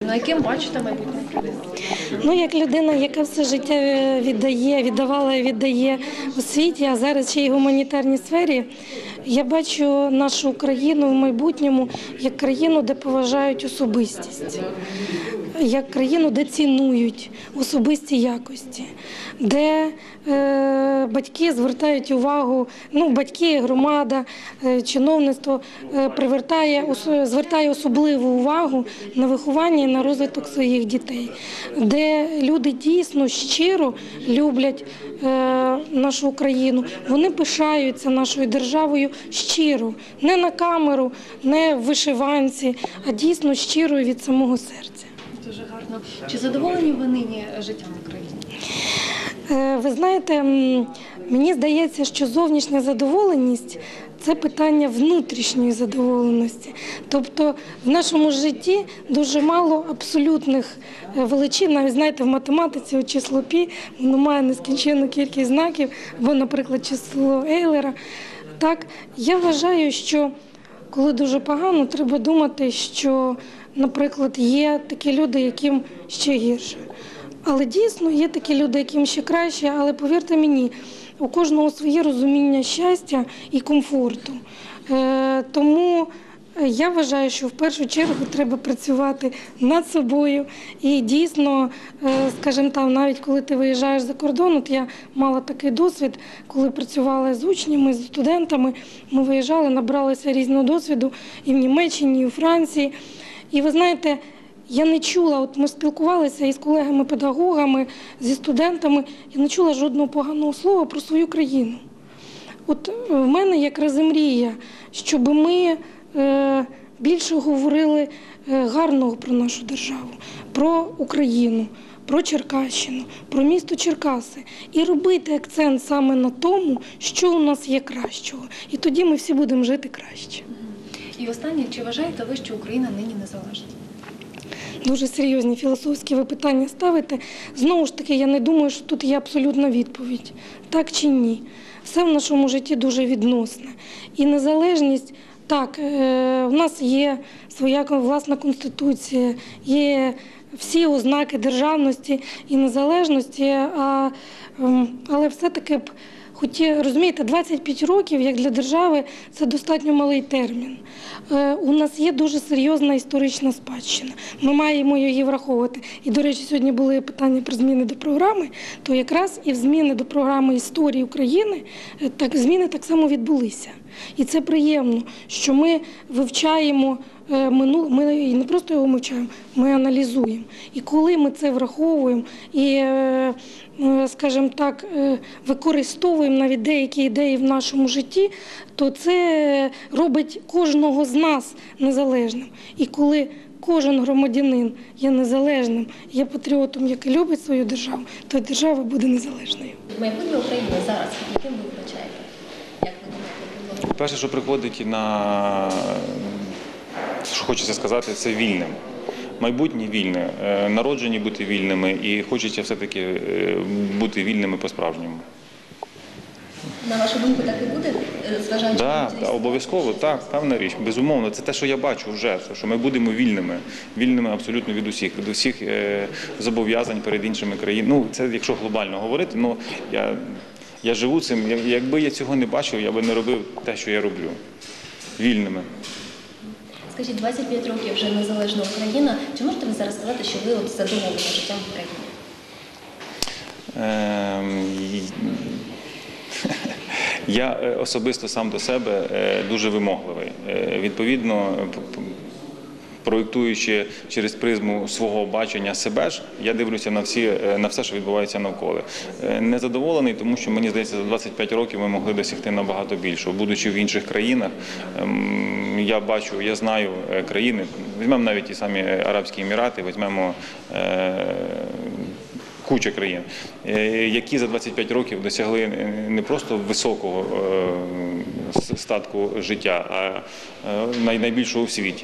країну. А яким бачите майбутнє України? Ну, як людина, яка все життя віддавала і віддає у світі, а зараз ще й в гуманітарній сфері, я бачу нашу країну в майбутньому як країну, де поважають особистість, як країну, де цінують особисті якості, де батьки звертають увагу, батьки, громада, чиновництво звертає особливу увагу на виховання і на розвиток своїх дітей, де люди дійсно щиро люблять нашу Україну, вони пишаються нашою державою щиро, не на камеру, не в вишиванці, а дійсно щиро від самого серця. Дуже гарно. Чи задоволені ви нині життям в Україні? Ви знаєте, мені здається, що зовнішня задоволеність – це питання внутрішньої задоволеності. Тобто в нашому житті дуже мало абсолютних величин. Навіть, знаєте, в математиці число пі, воно має нескінченну кількість знаків, або, наприклад, число Ейлера. Так, я вважаю, що коли дуже погано, треба думати, що, наприклад, є такі люди, яким ще гірше. Але дійсно є такі люди, яким ще краще, але повірте мені, у кожного своє розуміння щастя і комфорту. Тому я вважаю, що в першу чергу треба працювати над собою. І дійсно, скажімо так, навіть коли ти виїжджаєш за кордон, от я мала такий досвід, коли працювала з учнями, з студентами, ми виїжджали, набралися різного досвіду і в Німеччині, і у Франції. І ви знаєте, я не чула, от ми спілкувалися із колегами-педагогами, зі студентами, я не чула жодного поганого слова про свою країну. От в мене якраз і мрія, щоб ми більше говорили гарного про нашу державу, про Україну, про Черкащину, про місто Черкаси. І робити акцент саме на тому, що у нас є кращого. І тоді ми всі будемо жити краще. І останнє, чи вважаєте ви, що Україна нині незалежна? Дуже серйозні філософські ви питання ставите. Знову ж таки, я не думаю, що тут є абсолютна відповідь. Так чи ні? Все в нашому житті дуже відносне. І незалежність, так, в нас є своя власна конституція, є всі ознаки державності і незалежності, але все-таки розумієте, 25 років, як для держави, це достатньо малий термін. У нас є дуже серйозна історична спадщина. Ми маємо її враховувати. І, до речі, сьогодні були питання про зміни до програми, то якраз і в зміни до програми історії України зміни так само відбулися. І це приємно, що ми вивчаємо минуле, ми не просто його вивчаємо, ми аналізуємо. І коли ми це враховуємо і, скажімо так, використовуємо навіть деякі ідеї в нашому житті, то це робить кожного з нас незалежним. І коли кожен громадянин є незалежним, є патріотом, який любить свою державу, то держава буде незалежною. Майбутнє України зараз, яким ви вбачаєте? Як ви думаєте? Перше, що приходить що хочеться сказати, це вільним. Майбутнє вільне, народжені бути вільними і хочеться все-таки бути вільними по-справжньому. На вашу думку, так і буде? Зважаючи Так, обов'язково, так, певна річ, безумовно. Це те, що я бачу вже, що ми будемо вільними абсолютно від усіх зобов'язань перед іншими країнами. Це якщо глобально говорити, я живу цим, якби я цього не бачив, я би не робив те, що я роблю. Вільними. Скажіть, 25 років вже незалежна Україна. Чи можете ви зараз сказати, що ви задоволені життям в Україні? Я особисто сам до себе дуже вимогливий. Відповідно, проєктуючи через призму свого бачення себе ж, я дивлюся на все, що відбувається навколо. Незадоволений, тому що, мені здається, за 25 років ми могли досягти набагато більшого. Будучи в інших країнах, я знаю країни, візьмемо навіть ті самі Арабські Емірати, візьмемо куча країн, які за 25 років досягли не просто високого статку життя, а найбільшого в світі.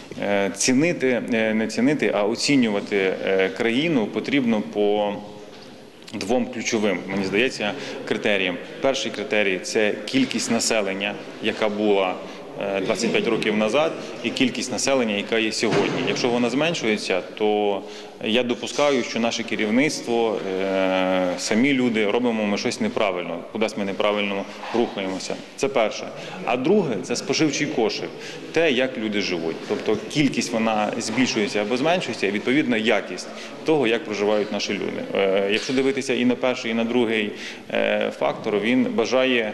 Не цінити, а оцінювати країну потрібно по двом ключовим, мені здається, критеріям. Перший критерій – це кількість населення, яка була 25 років назад і кількість населення, яка є сьогодні. Якщо вона зменшується, то я допускаю, що наше керівництво, самі люди робимо ми щось неправильно, кудись ми неправильно рухаємося. Це перше. А друге – це споживчий кошик, те, як люди живуть. Тобто кількість вона збільшується або зменшується, і відповідно якість того, як проживають наші люди. Якщо дивитися і на перший, і на другий фактор, він бажає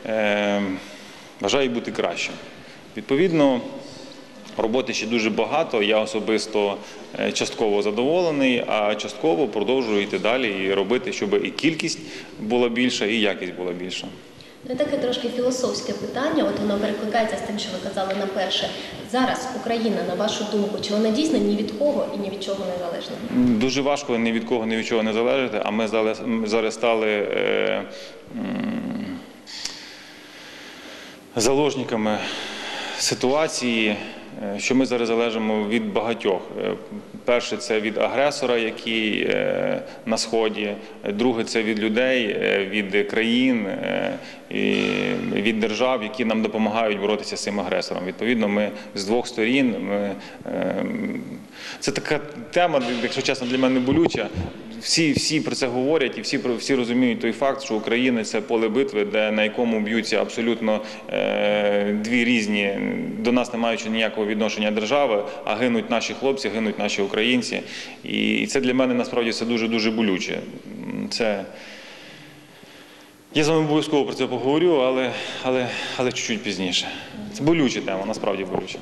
бути кращим. Відповідно, роботи ще дуже багато, я особисто частково задоволений, а частково продовжую йти далі і робити, щоб і кількість була більша, і якість була більша. Ну, таке трошки філософське питання, от воно перекликається з тим, що ви казали на перше. Зараз Україна, на вашу думку, чи вона дійсно ні від кого і ні від чого не залежна? Дуже важко ні від кого, ні від чого не залежати, а ми зараз стали заложниками ситуації, що ми зараз залежимо від багатьох. Перше – це від агресора, який на Сході. Друге – це від людей, від країн, від держав, які нам допомагають боротися з цим агресором. Відповідно, ми з двох сторін. Це така тема, якщо чесно, для мене болюча. Всі про це говорять і всі розуміють той факт, що Україна – це поле битви, на якому б'ються абсолютно дві різні, до нас не маючи ніякого відношення держави, а гинуть наші хлопці, гинуть наші українці. І це для мене насправді це дуже-дуже болюче. Я з вами обов'язково про це поговорю, але чуть-чуть пізніше. Це болюча тема, насправді болюча.